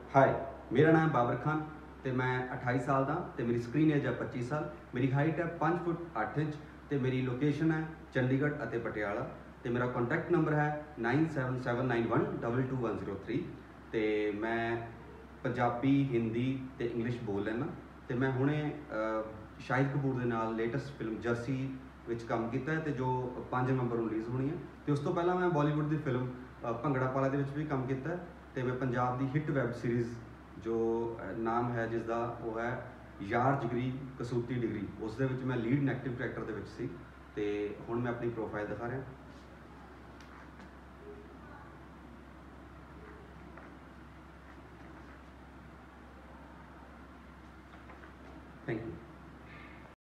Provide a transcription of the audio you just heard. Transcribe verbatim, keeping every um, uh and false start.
हाय, मेरा नाम बाबर खान तो मैं अठाई साल का तो मेरी स्क्रीन एज है पच्ची साल। मेरी हाइट है पाँच फुट अठ इंच तो मेरी लोकेशन है चंडीगढ़ और पटियाला। तो मेरा कॉन्टैक्ट नंबर है nine seven seven nine one double two one zero three. तो मैं पंजाबी हिंदी तो इंग्लिश बोल लैना। तो मैं हुणे शाहिद कपूर के नाल लेटेस्ट फिल्म जर्सी विच काम किया है तो जो पाँच नवंबर रिलीज़ होनी है। तो उस तो पहला मैं बॉलीवुड की फिल्म भंगड़ा पाला दे विच भी काम किया है। तो मैं पंजाब की हिट वैब सीरीज़ जो नाम है जिसका वो है यार जिगरी कसूती डिग्री, उस दे विच मैं लीड नैगेटिव करैक्टर दे विच सी। ते हुण मैं अपनी प्रोफाइल दिखा रहा।